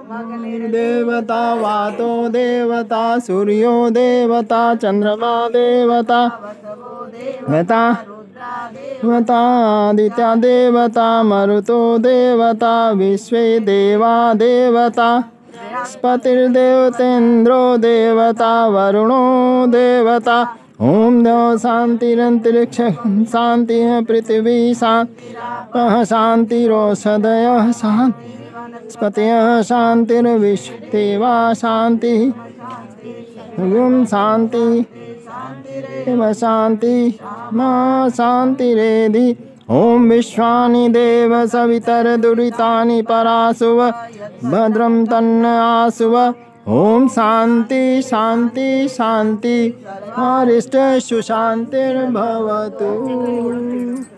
देवता वातो देवता सूर्यो देवता चंद्रमा देवता देवतादित्या देवता मरुतो देवता विश्वे देवा देवता स्पतिर्देवतेन्द्रो देवता वरुणो देवता ओम देव शांतिरंतरिक्ष शांति पृथ्वी शांतिरोषधयः शांतिस्पतयः शांतिर्विश्वदेवा शांति ओम शांति शांति मां शांतिरेधि ओम विश्वानि देव सवितर दुरितानि परासुव भद्रं तन्न आसुव ओम शांति शांति शांति हरिष्ट सुशांतिर्भवतु।